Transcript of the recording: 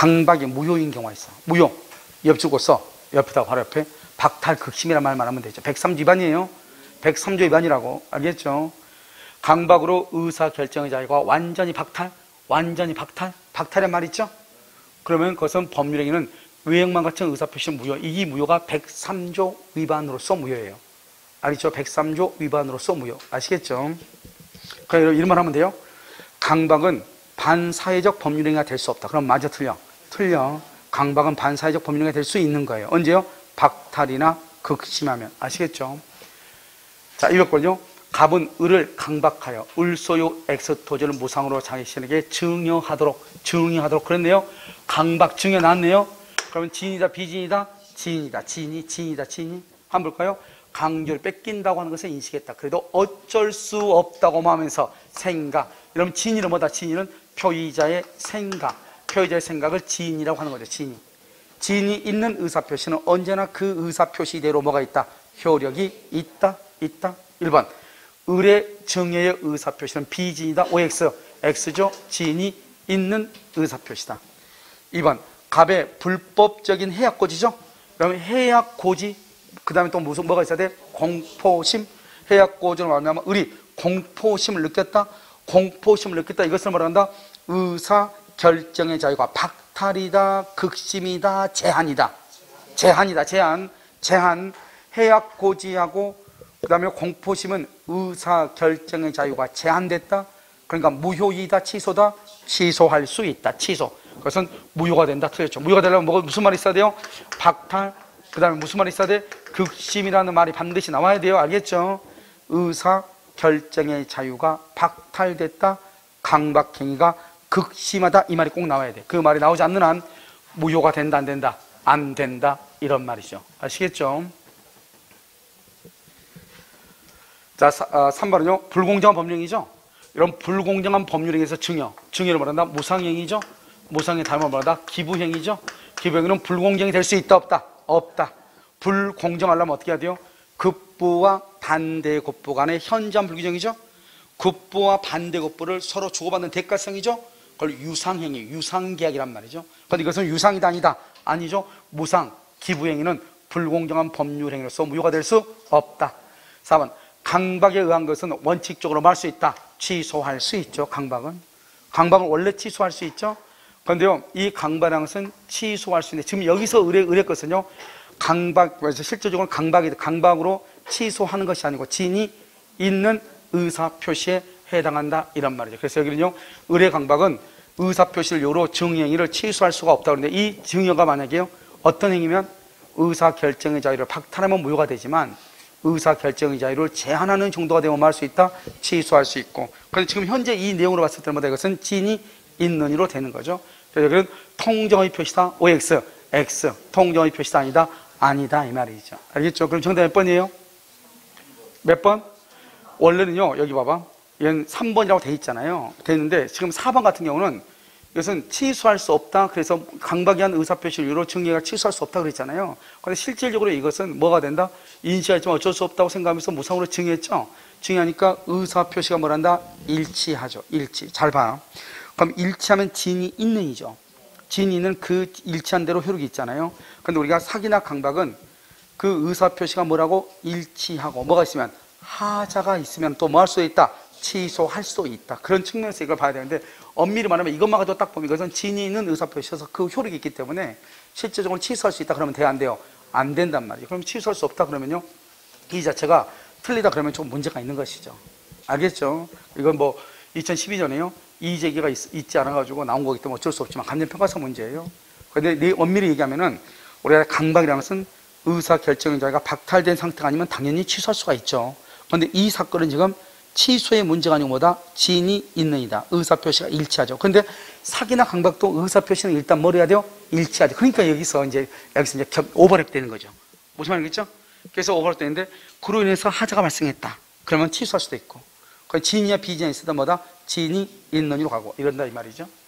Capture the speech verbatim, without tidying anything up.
강박이 무효인 경우가 있어. 무효. 옆주고 써. 옆에다 바로 옆에 박탈 극심이란 말만 하면 되죠. 백삼 조 위반이에요. 백삼 조 위반이라고. 알겠죠? 강박으로 의사결정의 자유가 완전히 박탈, 완전히 박탈, 박탈의 말 있죠? 그러면 그것은 법률행위는 외형만 같은 의사표시는 무효. 이 무효가 백삼 조 위반으로서 무효예요. 알겠죠? 백삼 조 위반으로서 무효. 아시겠죠? 그러니까 이런 말 하면 돼요. 강박은 반사회적 법률행위가 될 수 없다. 그럼 맞아, 틀려? 틀려. 강박은 반사회적 법률행위가 될 수 있는 거예요. 언제요? 박탈이나 극심하면. 아시겠죠? 자, 이백 번요. 갑은 을을 강박하여 을소유 엑스토지를 무상으로 자신에게 증여하도록, 증여하도록 그랬네요. 강박 증여 나왔네요. 그러면 지인이다, 비지인이다? 지인이다, 지인이, 지인이다, 지인이? 한번 볼까요? 강조를 뺏긴다고 하는 것을 인식했다. 그래도 어쩔 수 없다고 하면서 생각. 이러면 지인이는 뭐다? 지인은 표의자의 생각. 표의자의 생각을 지인이라고 하는 거죠. 지인이. 지인이 있는 의사표시는 언제나 그 의사표시대로 뭐가 있다? 효력이 있다, 있다. 일 번. 을의 증여의 의사표시는 비지인이다. 오엑스. X죠. 지인이 있는 의사표시다. 이 번. 갑의 불법적인 해약고지죠. 그러면 해약고지. 그 다음에 또 무슨, 뭐가 있어야 돼? 공포심. 해약고지를 말하면 을이 공포심을 느꼈다. 공포심을 느꼈다. 이것을 말한다. 의사결정의 자유가 박탈이다, 극심이다, 제한이다. 제한이다, 제한. 제한. 해약고지하고 그 다음에 공포심은 의사결정의 자유가 제한됐다. 그러니까 무효이다, 취소다. 취소할 수 있다, 취소. 그것은 무효가 된다, 틀렸죠. 무효가 되려면 뭐, 무슨 말이 있어야 돼요? 박탈. 그 다음에 무슨 말이 있어야 돼? 극심이라는 말이 반드시 나와야 돼요. 알겠죠? 의사결정의 자유가 박탈됐다. 강박행위가 극심하다. 이 말이 꼭 나와야 돼. 그 말이 나오지 않는 한 무효가 된다, 안 된다? 안 된다. 이런 말이죠. 아시겠죠? 자, 삼 번은요. 불공정한 법률행위죠. 이런 불공정한 법률행위에서 증여. 증여를 말한다. 무상행위죠. 무상의 다른 말을 말한다. 기부행위죠. 기부행위는 불공정이 될 수 있다, 없다? 없다. 불공정하려면 어떻게 해야 돼요? 급부와 반대급부 간의 현저한 불규정이죠. 급부와 반대급부를 서로 주고받는 대가성이죠. 그걸 유상행위, 유상계약이란 말이죠. 그런데 이것은 유상이다, 아니다? 아니죠. 무상, 기부행위는 불공정한 법률행위로서 무효가 될 수 없다. 사 번. 강박에 의한 것은 원칙적으로 말할 수 있다. 취소할 수 있죠. 강박은. 강박은 원래 취소할 수 있죠. 그런데요, 이 강박이라는 것은 취소할 수 있는데, 지금 여기서 의뢰, 의뢰 것은요, 강박, 그래서 실질적으로 강박이, 강박으로 취소하는 것이 아니고, 지인이 있는 의사표시에 해당한다. 이런 말이죠. 그래서 여기는요, 의뢰 강박은 의사표시를 요로 증여행위를 취소할 수가 없다. 그런데 이 증여가 만약에요, 어떤 행위면 의사결정의 자유를 박탈하면 무효가 되지만, 의사결정의 자유를 제한하는 정도가 되면 말 수 있다. 취소할 수 있고. 그런데 지금 현재 이 내용으로 봤을 때마다 이것은 지인이 있는 이로 되는 거죠. 그래서 여기는 통정의 표시다. 오엑스, X. 통정의 표시다. 아니다. 아니다. 이 말이죠. 알겠죠? 그럼 정답 몇 번이에요? 몇 번? 원래는요, 여기 봐봐. 얘는 삼 번이라고 돼 있잖아요. 돼 있는데, 지금 사 번 같은 경우는 이것은 취소할 수 없다. 그래서 강박이 한 의사표시를 유로 증여가 취소할 수 없다 그랬잖아요. 그런데 실질적으로 이것은 뭐가 된다? 인식하지만 어쩔 수 없다고 생각하면서 무상으로 증여했죠. 증여하니까 의사표시가 뭐란다? 일치하죠. 일치. 잘 봐. 그럼 일치하면 지인이 있는이죠. 지인이 있는 그 일치한 대로 효력이 있잖아요. 그런데 우리가 사기나 강박은 그 의사표시가 뭐라고? 일치하고 뭐가 있으면 하자가 있으면 또 뭐 할 수 있다? 취소할 수 있다. 그런 측면에서 이걸 봐야 되는데, 엄밀히 말하면 이것만 가지고 딱 보면 이것은 지인이 있는 의사표시여서 그 효력이 있기 때문에 실제적으로 취소할 수 있다 그러면 돼요, 안 돼요? 안 된단 말이에요. 그럼 취소할 수 없다 그러면요, 이 자체가 틀리다 그러면 좀 문제가 있는 것이죠. 알겠죠? 이건 뭐 이천십이 년에요 이의제기가 있, 있지 않아가지고 나온 거기 때문에 어쩔 수 없지만 감정평가상 문제예요. 그런데 엄밀히 얘기하면은 우리가 강박이라는 것은 의사결정의 자유가 박탈된 상태가 아니면 당연히 취소할 수가 있죠. 그런데 이 사건은 지금 취소의 문제가 아니고 뭐다? 지인이 있는이다. 의사표시가 일치하죠. 그런데 사기나 강박도 의사표시는 일단 뭘 해야 돼요? 일치하죠. 그러니까 여기서 이제, 여기서 이제 오버랩 되는 거죠. 무슨 말이겠죠? 그래서 오버랩 되는데, 그로 인해서 하자가 발생했다. 그러면 취소할 수도 있고. 지인이야 비지인이 있으다 뭐다? 지인이 있는이로 가고, 이런다 이 말이죠.